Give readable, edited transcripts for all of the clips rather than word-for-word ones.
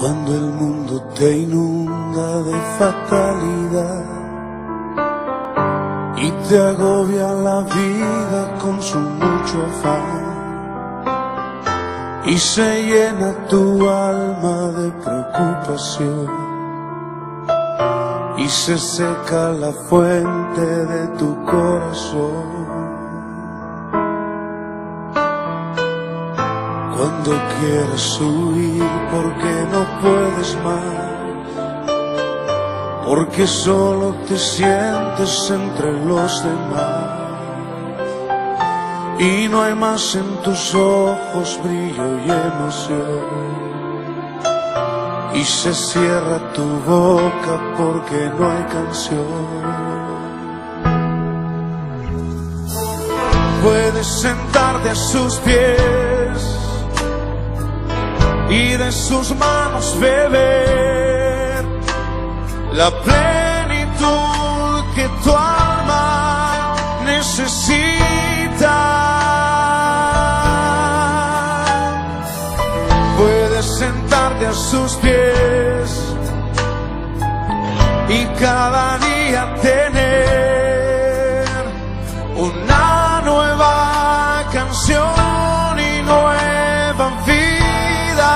Cuando el mundo te inunda de fatalidad y te agobia la vida con su mucho afán, y se llena tu alma de preocupación, y se seca la fuente de tu corazón. Cuando quieres huir porque no puedes más, porque solo te sientes entre los demás, y no hay más en tus ojos brillo y emoción, y se cierra tu boca porque no hay canción. Puedes sentarte a sus pies y de sus manos beber la plenitud que tu alma necesita. Puedes sentarte a sus pies y cada día tener una nueva canción y nueva vida.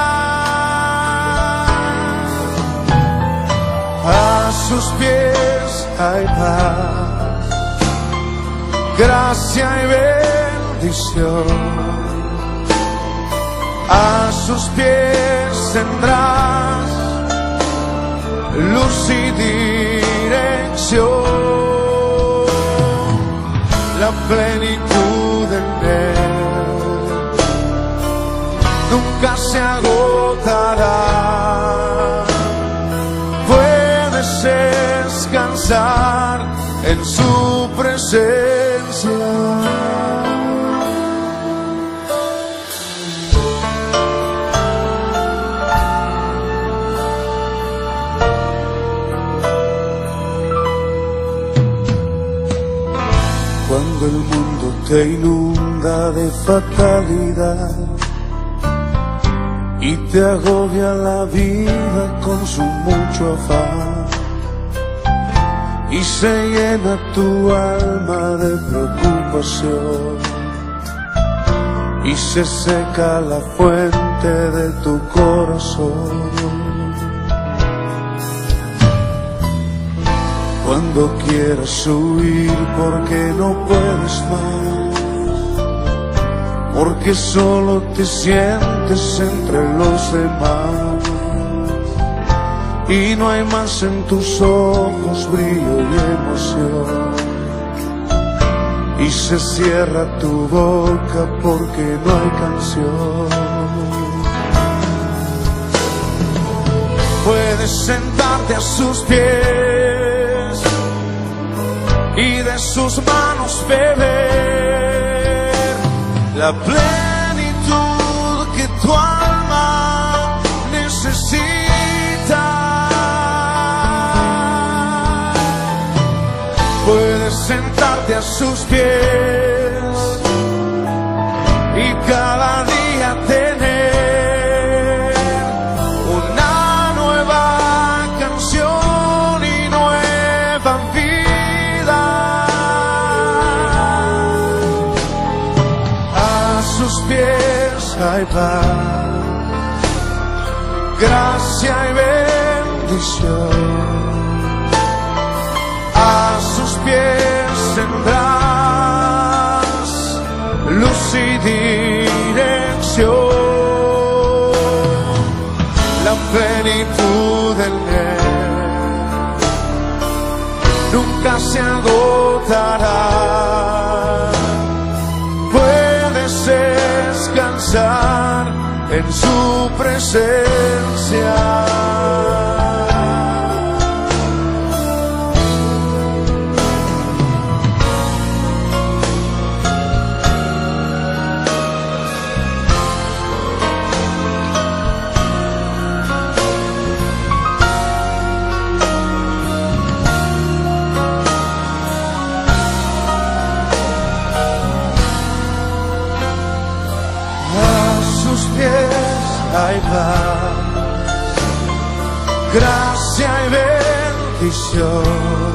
A sus pies hay paz, gracia y bendición. A sus pies tendrás luz y dirección. La plenitud en él nunca se agotará. Puedes descansar en su presencia. Cuando el mundo te inunda de fatalidad y te agobia la vida con su mucho afán, y se llena tu alma de preocupación, y se seca la fuente de tu corazón. Cuando quieras huir porque no puedes más, porque solo te sientes entre los demás, y no hay más en tus ojos brillo y emoción, y se cierra tu boca porque no hay canción. Puedes sentarte a sus pies y de sus manos beber la plenitud que tu alma necesita. Puedes sentarte a sus pies y cada día tener una nueva canción y nueva vida. A sus pies hay paz, gracia y bendición. A sus pies tendrás luz y dirección. La plenitud en él nunca se agotará. Puedes descansar en su presencia. hay paz, gracia y bendición.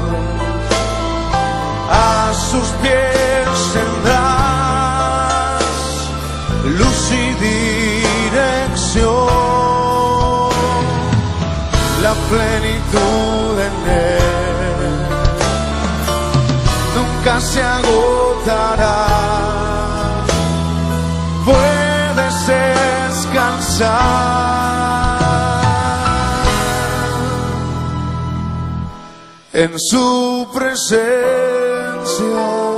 A sus pies tendrás luz y dirección, la plenitud en Él nunca se agotará. Puedes descansar en su presencia.